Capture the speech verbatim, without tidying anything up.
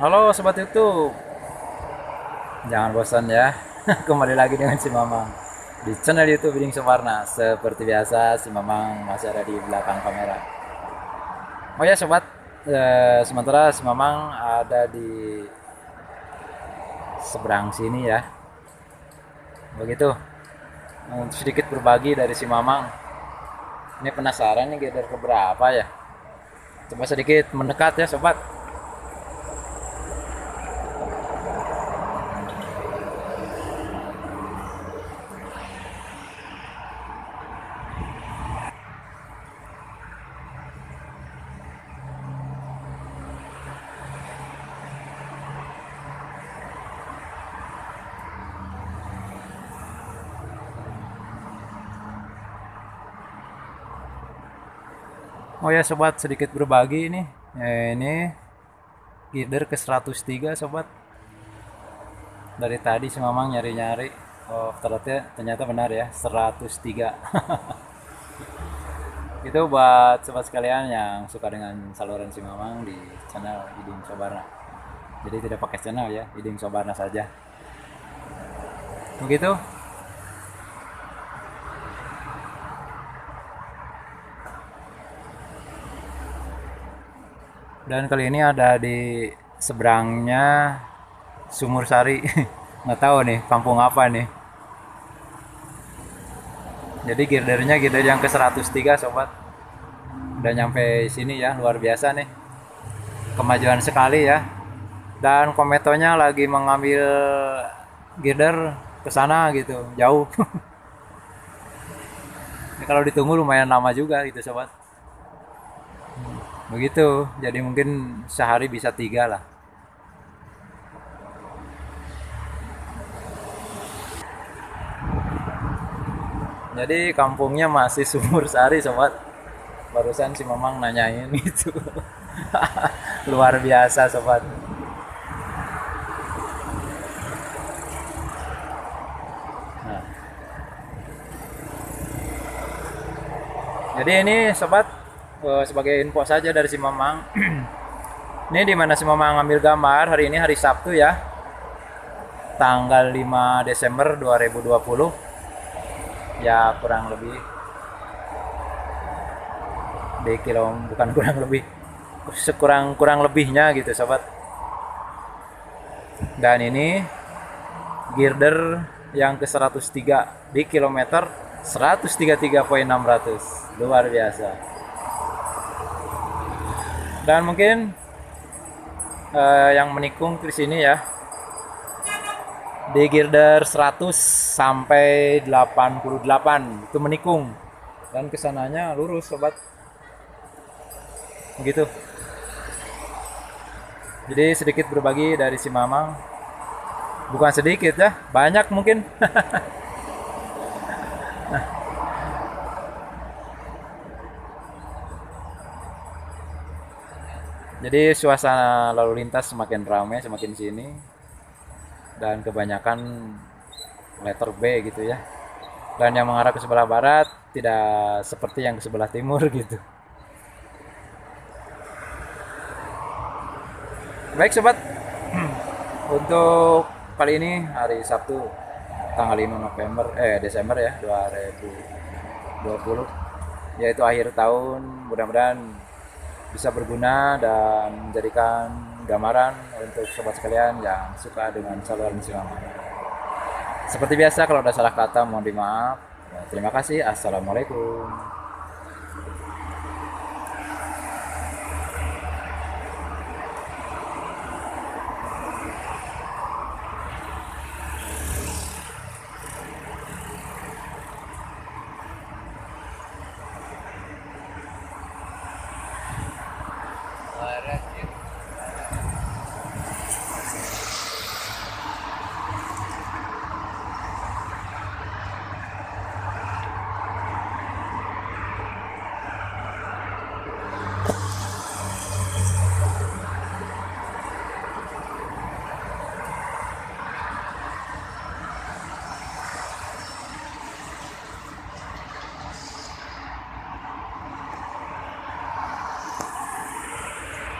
Halo Sobat YouTube, jangan bosan ya. Kembali lagi dengan si Mamang di channel YouTube Iding Sumarna. Seperti biasa, si Mamang masih ada di belakang kamera. Oh ya Sobat, eh, sementara si Mamang ada di seberang sini ya. Begitu, untuk sedikit berbagi dari si Mamang. Ini penasaran nih gather keberapa ya? Coba sedikit mendekat ya Sobat. Oh ya Sobat, sedikit berbagi ini. Eh, ini gather ke seratus tiga Sobat. Dari tadi si Mamang nyari-nyari. Oh, ternyata ternyata benar ya, seratus tiga. Itu buat sobat sekalian yang suka dengan saluran si Mamang di channel Iding Sobarna. Jadi tidak pakai channel ya, Iding Sobarna saja. Begitu. Dan kali ini ada di seberangnya Sumur Sari. Nggak tahu nih kampung apa nih. Jadi girdernya girder yang ke seratus tiga sobat. Udah nyampe sini ya, luar biasa nih. Kemajuan sekali ya. Dan kometonya lagi mengambil girder ke sana gitu, jauh. Ya, kalau ditunggu lumayan lama juga gitu sobat. Begitu, jadi mungkin sehari bisa tiga lah. Jadi kampungnya masih Sumur Sari sobat. Barusan si Mamang nanyain itu. Luar biasa sobat. Nah, jadi ini sobat, eh, sebagai info saja dari si Mamang. Ini di mana si Mamang ngambil gambar hari ini, hari Sabtu ya, tanggal lima Desember dua ribu dua puluh. Ya kurang lebih di kilo, bukan kurang lebih, sekurang kurang lebihnya gitu sobat. Dan ini girder yang ke seratus tiga di kilometer seratus tiga puluh tiga koma enam ratus. Luar biasa. Dan mungkin eh, yang menikung di sini ya, di girder seratus sampai delapan puluh delapan itu menikung, dan kesananya lurus sobat. Begitu. Jadi sedikit berbagi dari si Mamang. Bukan sedikit ya, banyak mungkin. Jadi suasana lalu lintas semakin ramai semakin sini, dan kebanyakan letter B gitu ya. Dan yang mengarah ke sebelah barat tidak seperti yang ke sebelah timur gitu. Baik sobat, untuk kali ini hari Sabtu tanggal lima November eh Desember ya dua ribu dua puluh, yaitu akhir tahun, mudah-mudahan bisa berguna dan menjadikan gambaran untuk sobat sekalian yang suka dengan saluran silang. Seperti biasa, kalau ada salah kata mohon dimaaf. Ya, terima kasih. Assalamualaikum.